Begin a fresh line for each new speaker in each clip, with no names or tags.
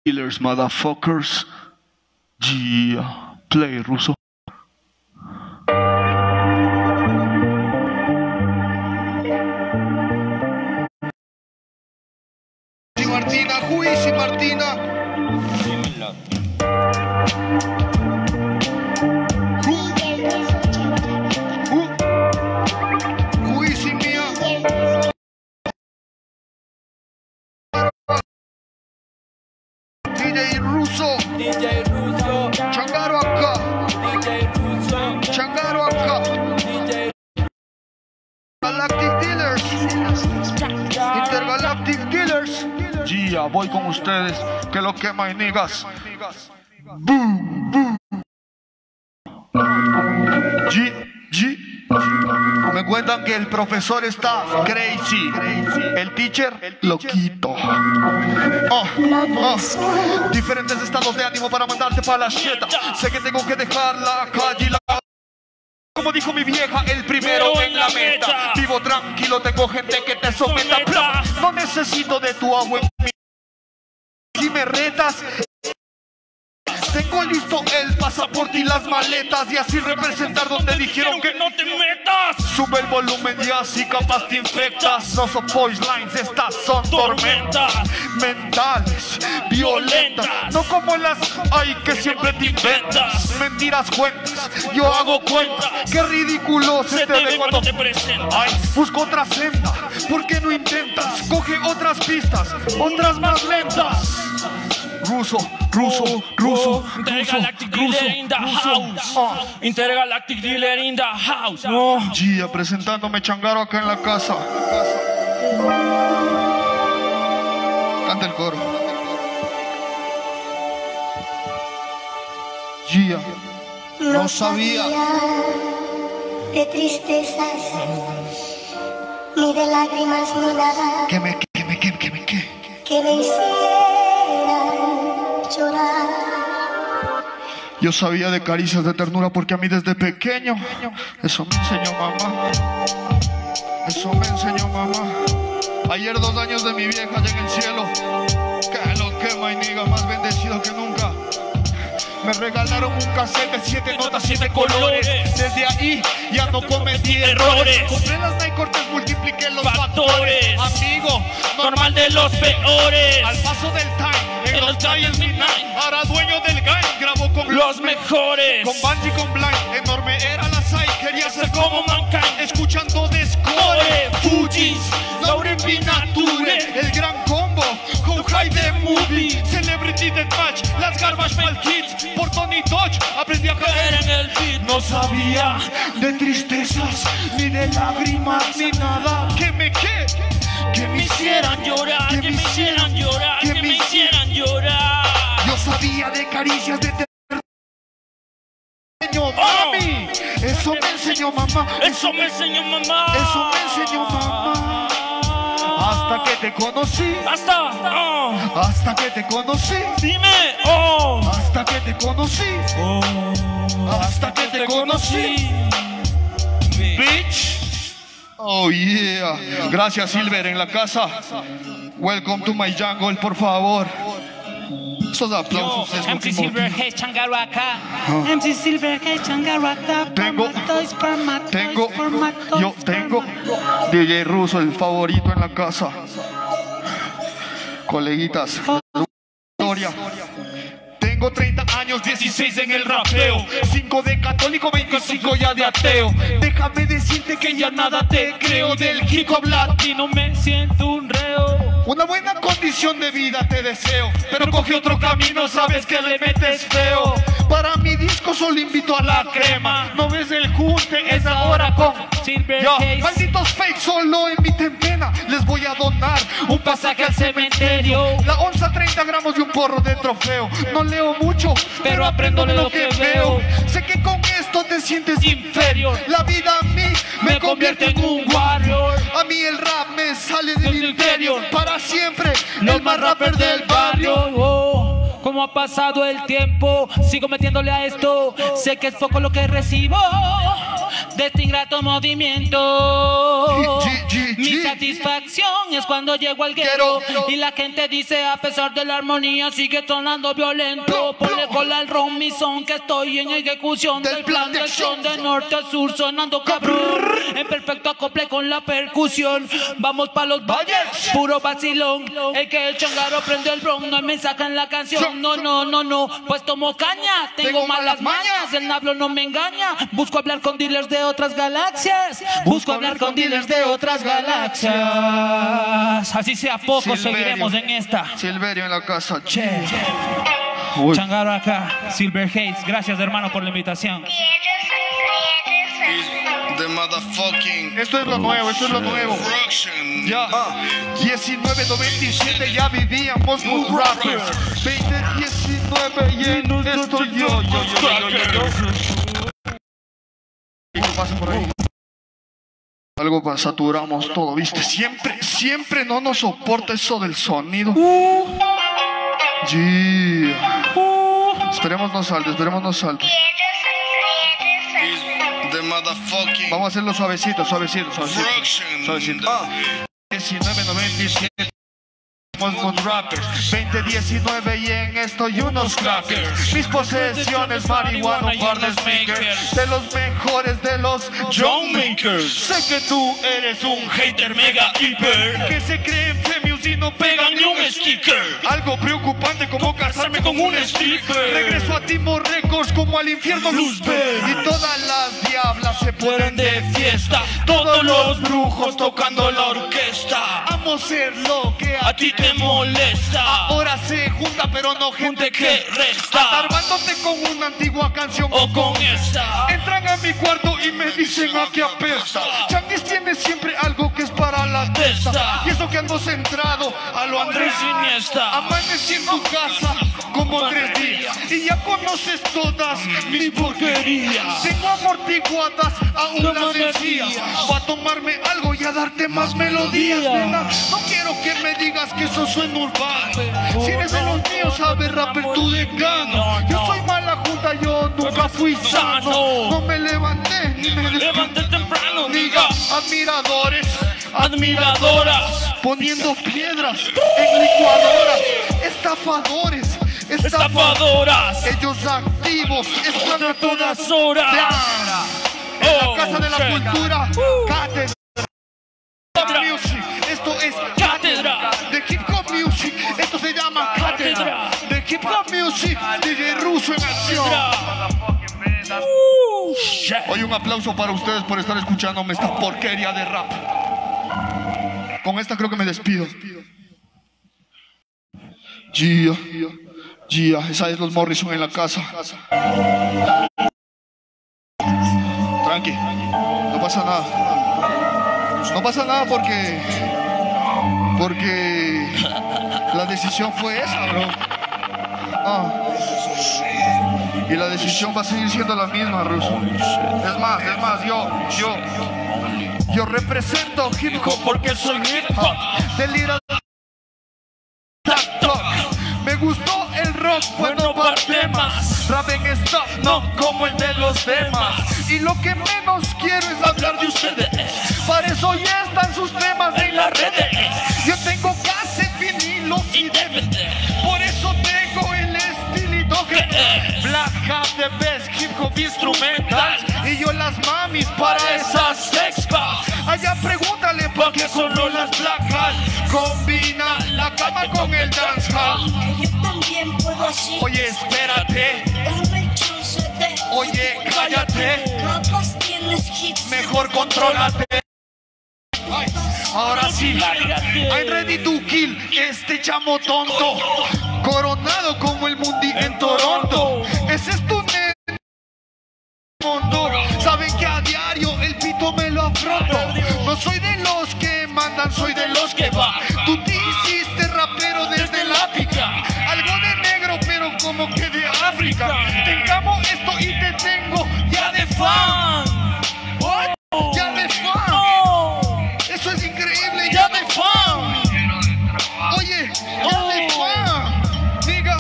Killers, motherfuckers. Yeah, play ruso.
Martina, juici Martina. Juici mia. DJ Russo.
DJ Russo.
Changaro acá.
DJ Russo.
Changaro acá.
DJ
Galactic Dealers. Intergalactic Dealers.
Yeah, voy con ustedes. Que lo que my niggas. Boom, boom. G.
Me cuentan que el profesor está crazy. El teacher loquito. Diferentes estados de ánimo para mandarte para la sheta. Sé que tengo que dejar la calle y la... Como dijo mi vieja, el primero en la meta. Vivo tranquilo, tengo gente que te someta. No necesito de tu agua en mi... Si me retas, tengo listo el pasaporte y las maletas. Y así representar donde dijeron que no te metas. Sube el volumen y así capaz te infectas. No son voice lines, estas son tormentas mentales, violentas. No como las hay que siempre te inventas. Mentiras cuentas, yo hago cuenta. Qué ridículo se te ve cuando te presentas. Ay, busco otra senda, ¿por qué no intentas? Coge otras pistas, otras más lentas. Ruso.
Intergalactic Dealer in the house. Intergalactic Dealer in the house.
Gia presentándome Changaro acá en la casa. Canta el coro. Gia, no sabía
de tristezas, ni de lágrimas, ni nada
que me
que me hicieran llorar.
Yo sabía de caricias de ternura porque a mí desde pequeño eso me enseñó mamá. Eso me enseñó mamá. Ayer 2 años de mi vieja allá en el cielo. Que lo que my nigga, más bendecido que nunca. Me regalaron un cassette de 7 notas, 7 colores. Desde ahí ya no cometí errores. Compré las Nike Cortez, multipliqué los factores. Amigo,
Normal de los peores.
al paso del time, en los Giants Midnight. Ahora dueño del gang, grabó con
Los mejores.
con Bungie, con Blind. Enorme era la side, quería ser como Mankind. Escuchando Descore, Fujis, Lauren Pinature. El gran combo, con High the Movie. Celebrity Deathmatch, las Garbage Pail Kids. Por Tony Dodge, aprendí a caer
En el beat.
no sabía de tristezas, ni de lágrimas, ni nada. Que me
Hicieran llorar, que me hicieran llorar, que me hicieran llorar.
Yo sabía de caricias de enseñó mami. Eso me enseñó mamá.
Eso me enseñó mamá.
Eso me enseñó mamá. Hasta que te conocí. Hasta que te conocí.
Dime,
Hasta que te conocí. Hasta que te conocí. Bitch. Oh yeah. Gracias Silver en la casa. Welcome to my jungle, por favor. Esos aplausos es lo
MC
que
Silverhead Changaro acá.
MC Silverhead Changaro acá.
Tengo DJ Russo, el favorito en la casa. Coleguitas, historia. Tengo 30 años, 16 en el rapeo, 5 de católico, 25 ya de ateo. Déjame decirte que ya nada te creo del hip hop latino, me siento un reo. Una buena condición de vida te deseo, pero coge otro camino, sabes que le metes feo. Para mi disco solo invito a la crema. No ves el junte, es ahora con
Silverhead.
malditos fakes, solo emiten pena. Les voy a donar un pasaje al cementerio. La onza 30 gramos y un porro de trofeo. No leo mucho, pero aprendo de lo que veo. Sé que con esto te sientes inferior. La vida a mí me convierte en un warrior. A mí el rap me sale del interior. Para siempre, el más rapper del barrio.
Como ha pasado el tiempo, sigo metiéndole a esto. Sé que es poco lo que recibo, de este ingrato movimiento. Mi
G.
satisfacción es cuando llego al guero y la gente dice, a pesar de la armonía sigue sonando violento. Ponle cola al ron, mi son, que estoy en ejecución del plan de acción de norte a sur, sonando cabrón, en perfecto acople con la percusión. Vamos pa' los valles, puro vacilón. El que el changaro prende el ron, no hay mensaje en la canción. No, pues tomo caña, tengo malas mañas, el nablo no me engaña. Busco hablar con dealers de otras galaxias, busco hablar con dealers de otras galaxias. Así sea poco, seguiremos en esta.
Silverio en la casa.
Che. Changaro acá, Silver Haze, gracias hermano por la invitación.
The motherfucking
Esto es lo nuevo, esto es lo nuevo.
production.
Ya, 1997 ya vivíamos los rappers. 2019 y en esto yo. ¿Qué pasa por ahí? Algo saturamos todo, ¿viste? Siempre no nos soporta eso del sonido. Esperemos no salte.
The motherfucking
Vamos a hacerlo suavecito.
production.
1997 somos rappers. 2019 y en esto y unos crackers. Mis posesiones, marihuana, un par de sneakers. De los mejores de los John Makers. Sé que tú eres un hater mega hiper, que se creen femios y no pegan ni un sticker. Algo preocupante como casarme con un stripper. Regreso a Timo Records como al infierno Luzbel. Y todas las diablas se ponen de fiesta. Todos los brujos tocando la orquesta. Amo ser lo que a ti te molesta. Ahora se junta pero no gente que resta. Atarbándote con una antigua canción o con esta. Entran a mi cuarto y me dicen a que apesta. Changuis tiene siempre algo que es para la testa. Y eso que ando centrado a lo Andrés Iniesta. Amanecí en tu casa como 3 días y ya conoces todas mis porquerías. Tengo amortiguadas aún las encías. Va a tomarme algo y a darte más melodías, nena. No quiero que me digas que eso suena urbano. Si eres de los míos, sabes rapper tú de gano. Yo soy mala junta, yo nunca fui sano. No me levanté ni me levanté temprano. Diga, admiradoras, poniendo piedras en licuadoras. Estafadoras, ellos activos están a todas horas. En la casa de la cultura, cátedra music. Esto es cátedra de hip hop music. Esto se llama cátedra de hip hop music. DJ Russo en acción. Hoy un aplauso para ustedes por estar escuchándome esta porquería de rap. Con esta creo que me despido. Gia, esa es los Morrison en la casa. Tranqui, no pasa nada. No pasa nada porque la decisión fue esa, bro. Y la decisión va a seguir siendo la misma, Russo. Es más, yo represento hip hop porque soy hip hop. Delira. Me gustó el rock, bueno para temas. Rap en stop, no como el de los demás. Y lo que menos quiero es hablar de ustedes. Para eso ya están sus temas en las redes. Yo tengo cassette, vinilos y DVD. Por eso tengo el estilito que Black Hat, the best hip hop instrumental. Y yo las mamis para esas sexpas. Allá pregúntale pa' qué solo las Black Hat. Combina la cama con el dancehall.
Yo también puedo así.
Oye, espérate.
Dame chance de.
Oye, cállate.
Capaz tienes hits.
Mejor contrólate. Ahora sí, I'm ready to kill este chamo tonto. Coronado como el Mundi en Toronto. Ese es tu mundo. Saben que a diario el pito me lo afronto. No soy de los que mandan, soy de los que va. Tú te hiciste rapero desde el África. Algo de negro, pero como que de África. Tengamos esto y te tengo ya de fan. What? Ya de fan. Eso es increíble, ya de fan. Oye, ya de fan. Diga.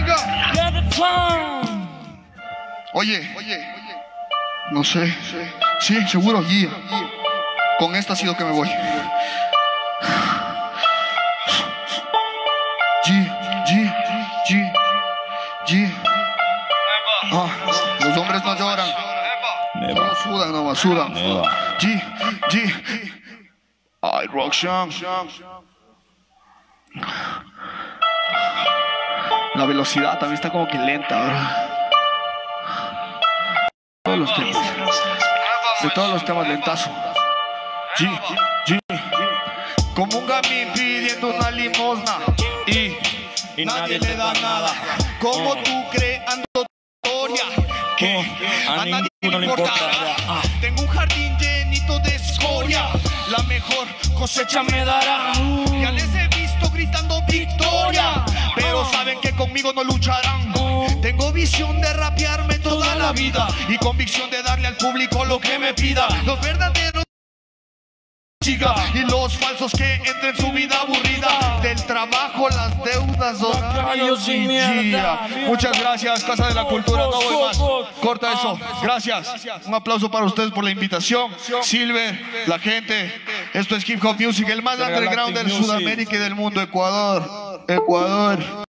Ya de fan.
Oye. No sé. Sí, seguro, guía. Con esta ha sido que me voy. Los hombres no lloran. Todos sudan nomás, sudan. Ay, Roxanne. La velocidad también está como que lenta, ¿verdad? Todos los temas. De todos los temas, lentazo. Como un gamín pidiendo una limosna y nadie le da nada. Como tú creando historia que a nadie le importa. Tengo un jardín llenito de escoria. La mejor cosecha me dará. Ya les he visto gritando victoria, pero saben que conmigo no lucharán. Tengo visión de rapearme toda la vida y convicción de darle al público lo que me pida. Los verdaderos y los falsos que entren en su vida aburrida. Del trabajo, las deudas, horarios y mierda. Muchas gracias, Casa de la Cultura. No voy más. Corta eso. Gracias. Un aplauso para ustedes por la invitación. Silver, la gente. Esto es Hip Hop Music, el más underground de Sudamérica y del mundo. Ecuador.